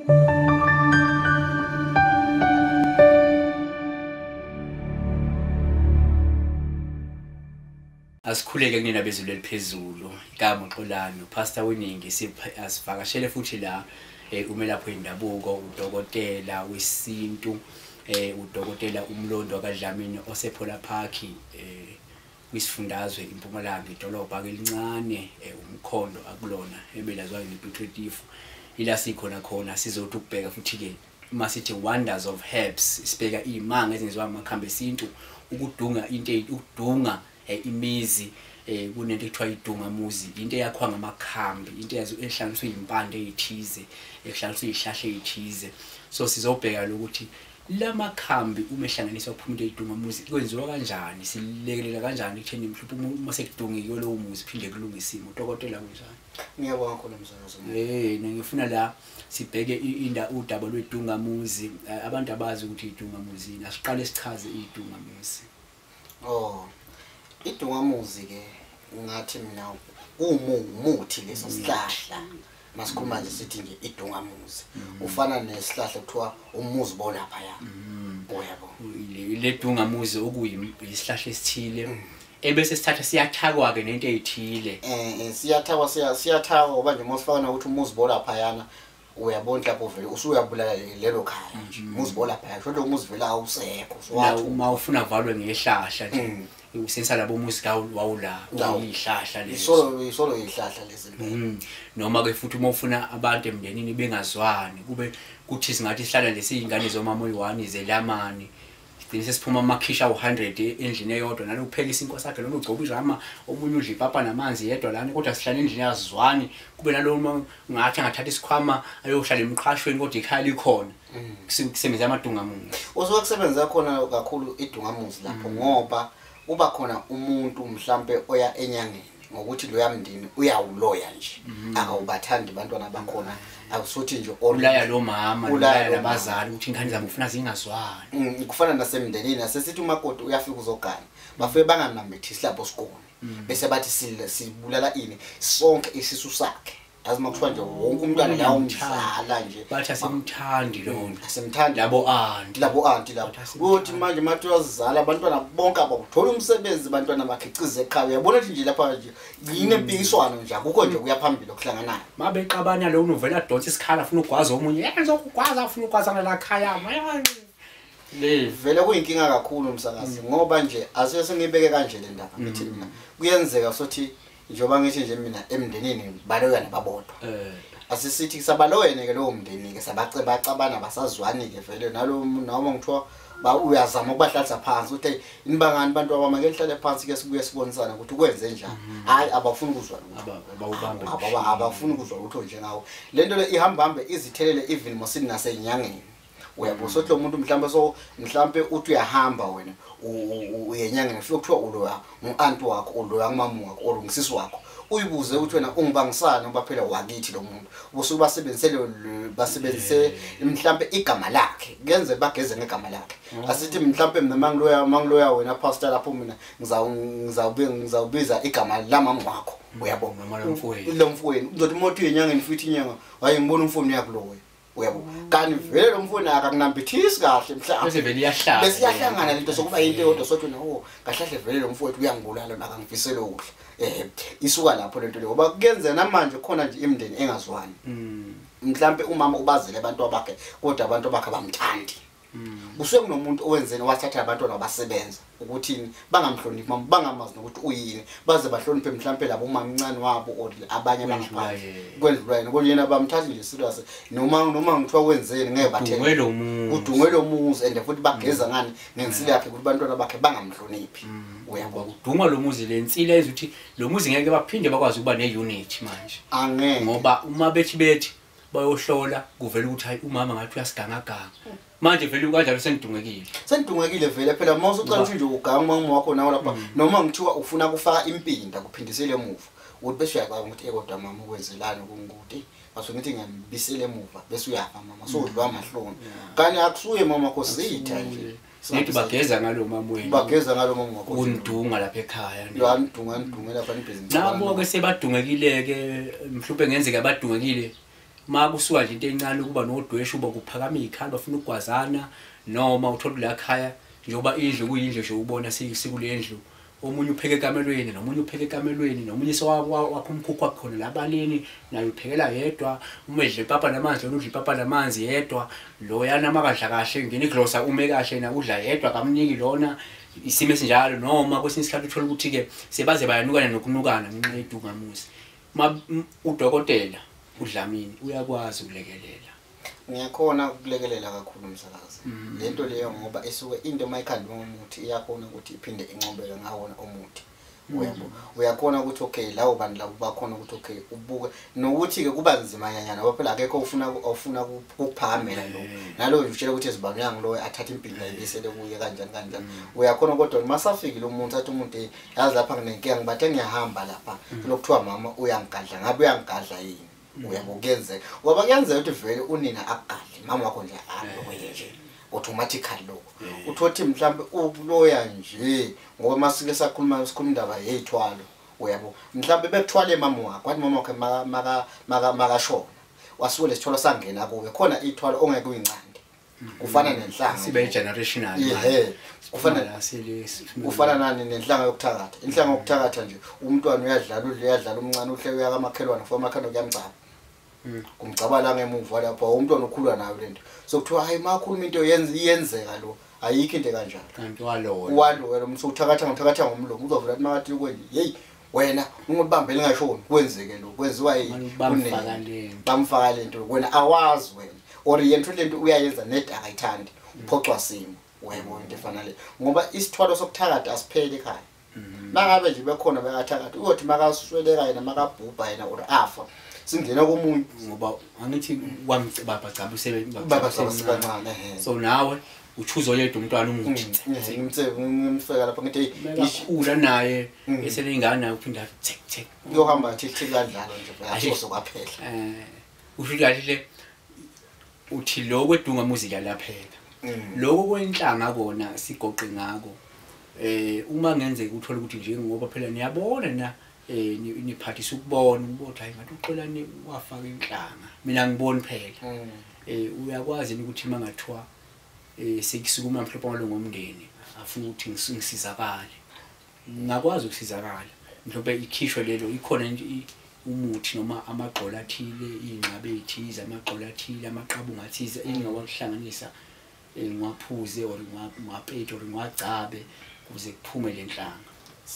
Asikhuleke kunina bezulu eliphezulu igama Xolani Pastor Winning asivakashele futhi la umelaphi wendabuko udokotela wesintu udokotela uMlondo kaDlamini osePhola Park kwisifundazwe iMpumalanga idolobha elincane uMkhondo akulona ebelazwa ngePitretifu ila sikhona khona sizothi ukubheka futhi ke masithi wonders of herbs sibheka imanga ezenziwa amakhambi esintu ukudunga ukudunga imizi kunento ekuthiwa idunga muzi into eyakhwa ngamakhambi into ehlanganiswe impande ezithize ehlanganiswe izihlahla ezithize so sizobheka lokuthi lamakhambi uma ehlanganiswa kuphuma into eyidunga muzi kwenziwa kanjani silekelela kanjani ekutheni mhlawumbe uma sekudungiwe lowo muzi phinde kulungisimo udokotela kunjani. Ngiyabonga khona msakazi. Ngifuna la sibheke udaba lwedunga muzi abantu abazi ukuthi idunga muzi asiqale sichaze idunga muzi. Idunga muzi ke ngathi mina umuthi leso sihlahla masikhuluma nje sithi nje idunga muzi ufana nesihlahla kuthiwa umuzi bona lapha ya boyabo le dunga muzi okuyisihlahla esithile ebese sithatha siyathakwa ke nento ezithile siyathakwa ngoba nje mosifana ukuthi umuzi bona lapha yana uyabona lapho vele usuyabulala lelo khaya nje umuzi bona lapha shodo umuzi vele awusekho so wathi uma ufuna valwe ngehlahla nje usensa labo umuzi wawula uyihlahla leso isolo ihlahla lesimpela noma ke futhi uma ufuna abantu emndenini bengazwani kube kuthi singathi isihlahla lesiyingane zomama oyi1 zelamani sigcine sesiphuma amakhisha u100 endlini eyodwa nalo kuphelisa inkosi yakhe lo ugcoba irama omunye udla ipapa namanzi yedwa lana kodwa sihlala endlini yazwani kube nalo ngathi angathatha isikhwama ayohlala emqhashweni kodwa ikhaya likhona kusebenza amadunga muzi usuke kusebenza khona kakhulu idunga muzi lapho ngoba uba khona umuntu mhlambe oya enyangeni ngokuthi lo yamndini uyawuloya nje akawubathandi abantwana bakhona akusuthi nje olaya lo mama ulaya labazali ukuthi ingane zabo ufuna zingazwani kufana nasemndenini asesithi umakoti uyafika uzogana bafike banganambethisi lapho sikona bese bathi sibulala ini sonke isisu sakhe azima kusho nje wonke umntwana la umdlala nje bathi asimthandi lo asimthandi labo anti uthi manje mathi uyazizala abantwana bonke abakuthola umsebenzi abantwana bakhicize ekhaya uyabona nje lapha nje yini empikiswano nje akukho nje kuyaphambili okuhlanganayo mabeqabana lo unovela donsa isikhala afuna ukugwaza omunye yenza ukugwaza afuna ukugwaza ngala khaya le vele kuyinkinga kakhulu umsakazi ngoba nje asiyo sengibeke kanje le ndaba ngithi mina kuyenzeka sothi njoba ngithi nje mina emndenini baloyana babodwa asisithi sabaloyene ke lo mndeni ke sabacabana basazwani ke vele nalo noma ngithiwa uyazama ukubahlatha phansi uthi inibangani abantu abamake lihlale phansi ke sibuye sibonisana ukuthi kwenze njani hayi abafuni ukuzwa abafuni ukuzwa utho nje ngawo lento le ihamba izithelele even mosini nasenyangeni uyabo sothi lo muntu mhlambe uthi uyahamba wena uyenyangeni ufike kuthiwa uloya uanti wakho uloya ngumama wakho olungisisi wakho uyibuze ukuthi wena ungibangisana ngoba phela wakithi lo muntu ubusuke basebenzise mhlambe igama lakhe kuyenze bageze ngegama lakhe asithi mhlambe mina mangiloya wena pastor lapho mina ngizawubiza igama lamama wakho uyabo lo mfowenu uzothi umuntu uyenyangeni futhi inyanga hayi ngibona umfowenu yakuloya uyabo kanti vele lo mfowenu akakunambithisi kahle mhlawumbe bese vele iyahlala bese iyahlangana lento sokuba into eyodwa sothi kahlahle vele lo mfowethu uyangibulala akangifisele ukudla isuka lapho lento le ngoba kuyenza namanje khona nje imndeni engazwani mhlambe umama ubazele abantu bakhe kodwa abantu bakhe bamthandi kusuke kunomuntu owenzeni wathatha abantwana abasebenza ukuthi bangamhloniphi bangamazi nokuthi uyini baze bahloniphe mhlambe labo umama incane wabo abanye abangaphansi kwendlula yena kodwa yena bamthatha nje serious noma ngithiwa wenzeni ngeke bathele udungwe lo muzi and futhi bageza ngani nensile yakhe ukuthi abantwana bakhe bangamhloniphi uyabona udungwa lo muzi lensile ezuthi lo muzi ngeke baphinde bakwazi ukuba neunit manje angeke ngoba uma bethi bayohlola kuvela ukuthi hayi umama ngathi uyasigangaganga manje vele kanjalo sendungekile vele phela mawuse ucela ukuthi nje uganga umama wakho nawo lapha noma ngithiwa ufuna kufaka impinda kuphindisele emuva uthi bese uyaqala ukuthi kodwa mama ukwenzelani kungukuthi base ngithi ngiyambisele emuva bese uyafa mama so udlwa amahloni kanti akusuye mama kho sitha nje sithi bageza ngalo mama wenu bageza ngalo mama wakho undunga lapha ekhaya yo ndunga lapha nibhizinisi nabo ke sebadungekile ke mhlawumbe ngenzeka badungekile makusuka nje into encane kuba nodweshu uba kuphakama izikhali bafuna ukugwazana noma uthola la khaya njengoba indlu kuyindlu nje ubona sikule ndlu omunye upheke ekamelweni nomunye upheke ekamelweni nomunye wakho umkhukhu wakhona labaleni naye uphekela yedwa umedle ipapa namanzi lo udla ipapa namanzi yedwa lo yana makadla kahle ngene iglosa ume kahle na udla yedwa kamniki lona isimo esinjalo noma kwesinye isikhathi uthola ukuthi ke sebaze bayanukana nokunukana ngenxa yedungamuzi udokotela uDlamini uyakwazi ukulekelela. Ngiyakhona ukulekelela kakhulu umsakazi. Lento leyo ngoba esuke into mayikhanda ngomuthi iyakhona ukuthi iphinde incombeke ngawona umuthi. Uyabo. Uyakhona ukuthi okay lawo bantu labo bakhona ukuthi okay ubuke nokuthi ke kuba nzima nyanyana ngoba phela akekho ufuna ukuphakamela lo. Nalo utshela ukuthi ezibani yangiloyo athatha impilo ayibisele kuye kanjani. Uyakhona kodwa masafiki lo muntu athi umuntu yazi lapha nginenkinga ngibathe ngiyahamba lapha lokuthiwa mama uyangigadla ngabe uyangigadla yini. Uyabo kuyenzeka ngoba kuyenzeka ukuthi vele unina agadle mama wakho nje akwenye nje automatically lokho uthothi mhlambe ukuloya nje ngoba masike sikhuluma indaba yezithwalo uyabo mhlambe bekuthwale mama wakho kwathi mama wakhe makashona wasuke lesithwalo sangena kuwe khona izithwalo ongeke uyincande kufana nenhlanga sibe generational ufana nani nenhlanga yokuthakatha inhlanga yokuthakatha nje umntwana uyadlala umncane uhle uyakamakhelwana for amakhanda kuyamgcaba kumgcabala ngemuva lapha umntwana okhulwa nayo lento so kuthiwa hayi makhuluma into yenzeka lo ayikho into kanjalo kanti walo lo mse uthakatha ngomlomo uzovula ukuthi makathi kwenye hey wena ungibambele ngashoni kwenzeke lo kwenziwa yini bamfaka lento wena awazi wena orient lento uyayenza net akayithandi uphoxwa simo webo into efana le ngoba isithwalo sokuthakatha asipheli ekhaya mangabe nje bekhona bekathakatha uyothi makasweleka yena makabhubha yena or afa singena komuntu ngoba angithi baba cha baba sebancane so nawe uchuzo yedwa umntwana umuthi ngimfeka lapha ngithi ngikhula naye esele ingane uphinda check uyohamba thithi kanjalo nje ayasozo kwaphela usho kahle uthi lo kwedunga muzika laphela lokho kwenhlanga kona sigoqe ngako uma ngenzeka uthola ukuthi nje ngoba phela niyabona na niphathisa ukubona ukuthi hayi ngathi uxolani wafaka inhlanga mina ngiboni phela uyakwazi ukuthi mangathiwa sekusukuma mhlophe ngalo ngomndeni afuna ukuthi ngisizakale ngakwazi ukusizakala mhlophe ikhishwe lelo ikhona nje umuthi noma amagqola athile ingqabe ethize amagqola athile amaqabunga athize engawakuhlanganisa ngwaphuze or ngwapethe or ngwagcabe kuze kuphume lenhlanga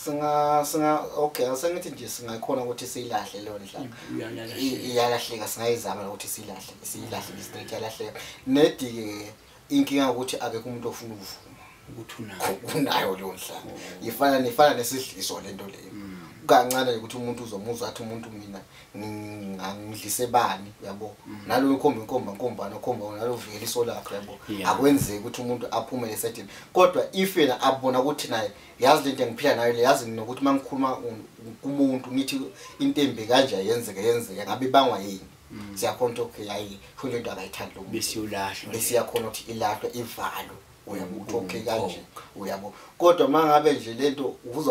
singa okay asengithi nje singakhona ukuthi siyilahle leyo nhlanga iyalahleka singayizama ukuthi siyilahle straight yalahleka nedike inkinga ukuthi akekho umuntu ofuna ukuvuma ukuthi unayo leyo nhlanga ifana nesidliso lento leyo kancane ukuthi umuntu uzomuzwa athi umuntu mina ngangidlise bani yabo nalo inkomba nalo uveliso lakho yabo akwenzeki ukuthi umuntu aphume lesetini kodwa if yena abona ukuthi naye yazi lento engiphila nayo le yazi nokuthi mangikhuluma kumuntu ngithi intembe kanje yenzeke ngabe bangwa yini siyakhona ukuthi hayi khona into akayithandi lo besiyakhona ukuthi ilahlwe ivalo uyabo okay kanje uyabo kodwa mangabe nje lento uvuza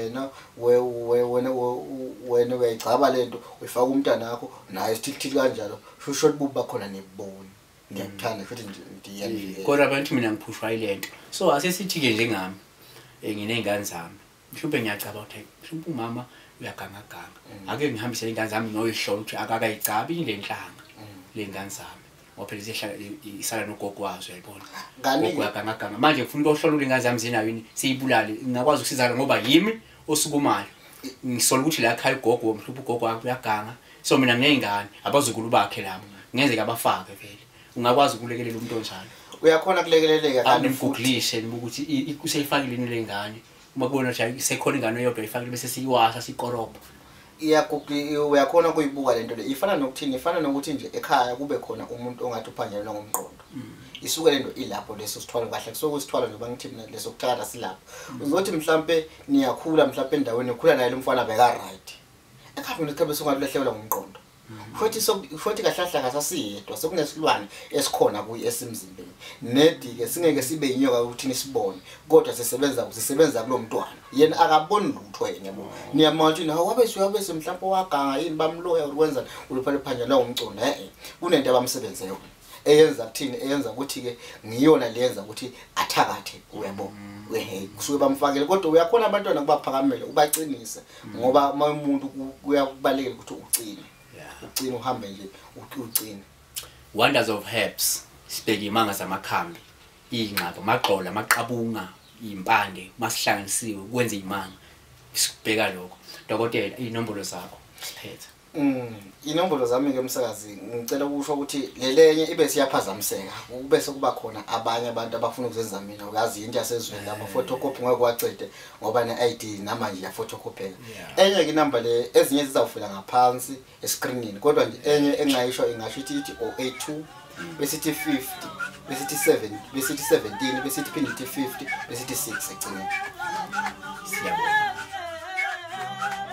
wena uyayicaba lento uyifaka umntana wakho naye sithithili kanjalo short buba khona neboni ngiyakuthanda futhi nje kodwa abantu mina ngiphushwa ilento so asesithi ke njengami nginezingane zami mhlawumbe ngiyacaba ukuthi mhlawumbe umama uyaganga ake ngihambise ingane zami ngoyihlola ukuthi akakayicabi le nhlanga lengane zami ngoba phela isihlala isala nogogo wazo yayibona gogo yaganga manje ngifuna ukuhlola ingane zami zinayo yini siyibulale ngakwazi ukusizana ngoba yimi osukumayo ngisola ukuthi la ekhaya ugogo mhlawumbe ugogo wakho uyaganga so mina nginezingane abazukulu bakhe labo ngenzeka abafake vele ungakwazi ukulekelela umuntu onjalo uyakhona kulekeleleka kanti ngiguglishe ukuthi useyifakile lengane uma kubona nje sekhona ingane eyodwa ifakile bese siyiwasha sikorobha uyakhona kuyibuka lento le ifana nokuthi nje ekhaya kube khona umuntu ongathi uphanjelwa ngomqondo isuke lento ilapho leso sithwalo kahle kusokusithwala njengoba ngithi mina leso kuthakatha silapho uzothi mhlambe niyakhula mhlambe endaweni ukhula naye lo mfana beka right ekhaya nesikhabe songathi lehlekelwa ngomqondo futhi kahlahla kasasiyedwa sekunesilwane esikhona kuyi esimzimbeni nedi ke singeke sibe inyoka ukuthi nisibone kodwa sisebenza kulo mntwana yena akaboni lutho yena yabo niyamathi na wabe mhlawumbe waganga yini bamloya ukwenza uluphele phanja la umcona kunento abamsebenze yona eyenza kuthini eyenza ukuthi ke ngiyona leyenza ukuthi athakathe uyabo kusuke bamfakele kodwa uyakhona abantwana kubaphakamela ubacinise ngoba umuntu kuyakubalekela ukuthi ucine uhambe nje ucine. Wonders of herbs sibheke imanga zamakhambi ingqaba amagqola amaqabunga impande masihlanganisiwe kwenza imanga sibheka lokho dokotela inombolo zakho siphethe. Inombolo zami ke umsakazi ngicela ukusho ukuthi lelenye ibe siyaphazamiseka ubese kuba khona abanye abantu abafuna ukuzenza mina uyazi into yasezweni ama photocopy ngeke kwacede ngoba ne-ID namanje ya photocopy enye ke number le ezinye zizawufika ngaphansi escreenini kodwa nje enye engayisho ingasho ithi 082 besithi 50 besithi 7 besithi 17 besithi phinde ithi 50 besithi 6 egcineni. Siyabonga.